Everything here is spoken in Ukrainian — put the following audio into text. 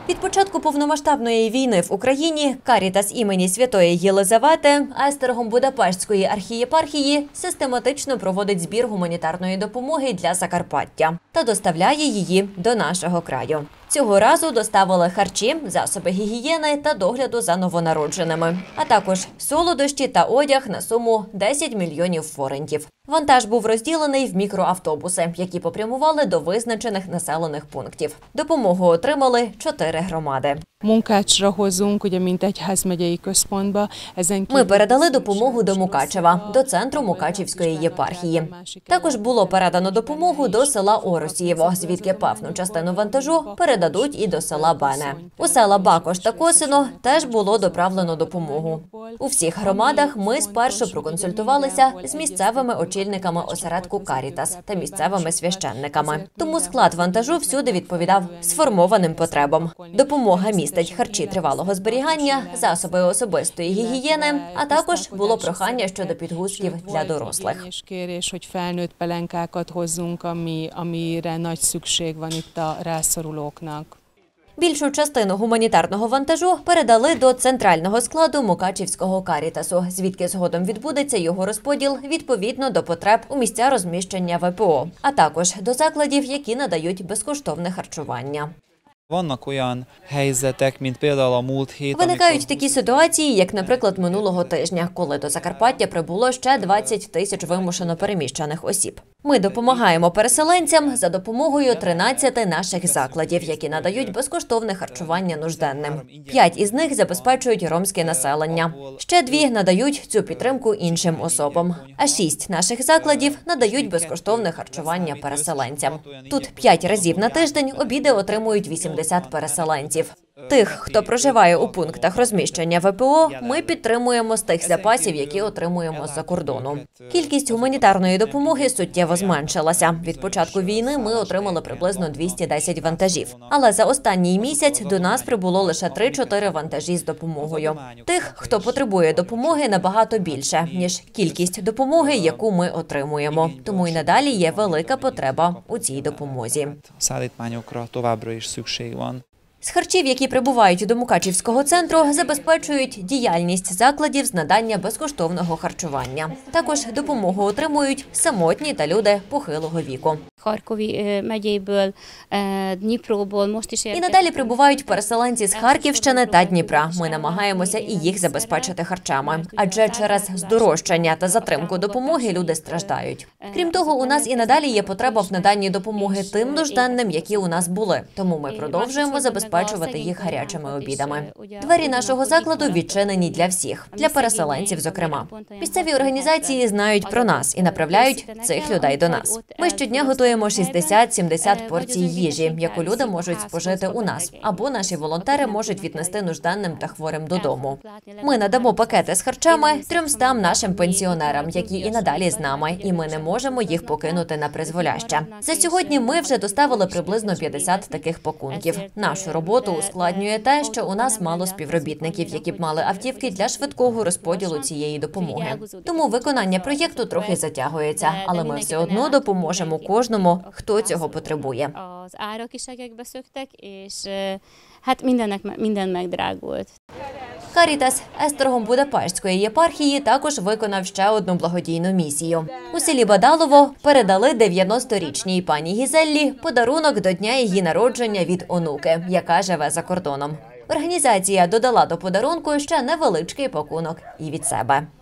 Від початку повномасштабної війни в Україні Карітас імені Святої Єлизавети Естергом Будапештської архієпархії систематично проводить збір гуманітарної допомоги для Закарпаття та доставляє її до нашого краю. Цього разу доставили харчі, засоби гігієни та догляду за новонародженими, а також солодощі та одяг на суму 10 мільйонів форинтів. Вантаж був розділений в мікроавтобуси, які попрямували до визначених населених пунктів. Допомогу отримали 4 громади. Ми передали допомогу до Мукачева, до центру Мукачівської єпархії. Також було передано допомогу до села Оросієво, звідки певну частину вантажу передадуть і до села Бене. У села Бакош та Косино теж було доправлено допомогу. У всіх громадах ми спершу проконсультувалися з місцевими очільниками осередку Карітас та місцевими священниками. Тому склад вантажу всюди відповідав сформованим потребам. Допомога містить харчі тривалого зберігання, засоби особистої гігієни, а також було прохання щодо підгузків для дорослих. Більшу частину гуманітарного вантажу передали до центрального складу Мукачівського Карітасу, звідки згодом відбудеться його розподіл відповідно до потреб у місця розміщення ВПО, а також до закладів, які надають безкоштовне харчування. Виникають такі ситуації, як, наприклад, минулого тижня, коли до Закарпаття прибуло ще 20 тисяч вимушено переміщених осіб. Ми допомагаємо переселенцям за допомогою 13 наших закладів, які надають безкоштовне харчування нужденним. 5 із них забезпечують ромське населення. Ще 2 надають цю підтримку іншим особам. А 6 наших закладів надають безкоштовне харчування переселенцям. Тут 5 разів на тиждень обіди отримують 80 переселенців. Тих, хто проживає у пунктах розміщення ВПО, ми підтримуємо з тих запасів, які отримуємо з-за кордону. Кількість гуманітарної допомоги суттєво зменшилася. Від початку війни ми отримали приблизно 210 вантажів. Але за останній місяць до нас прибуло лише 3-4 вантажі з допомогою. Тих, хто потребує допомоги, набагато більше, ніж кількість допомоги, яку ми отримуємо. Тому й надалі є велика потреба у цій допомозі. З харчів, які прибувають до Мукачівського центру, забезпечують діяльність закладів з надання безкоштовного харчування. Також допомогу отримують самотні та люди похилого віку. І надалі прибувають переселенці з Харківщини та Дніпра. Ми намагаємося і їх забезпечити харчами. Адже через здорожчання та затримку допомоги люди страждають. Крім того, у нас і надалі є потреба в наданні допомоги тим нужденним, які у нас були. Тому ми продовжуємо забезпечувати їх гарячими обідами. Двері нашого закладу відчинені для всіх, для переселенців зокрема. Місцеві організації знають про нас і направляють цих людей до нас. Ми щодня готуємо 60-70 порцій їжі, яку люди можуть спожити у нас, або наші волонтери можуть віднести нужденним та хворим додому. Ми надамо пакети з харчами 300 нашим пенсіонерам, які і надалі з нами, і ми не можемо їх покинути на призволяще. За сьогодні ми вже доставили приблизно 50 таких пакунків. Нашу роботу ускладнює те, що у нас мало співробітників, які б мали автівки для швидкого розподілу цієї допомоги. Тому виконання проєкту трохи затягується, але ми все одно допоможемо кожному, хто цього потребує. Карітас Естергом Будапештської єпархії також виконав ще одну благодійну місію. У селі Бадалово передали 90-річній пані Гізеллі подарунок до дня її народження від онуки, яка живе за кордоном. Організація додала до подарунку ще невеличкий пакунок і від себе.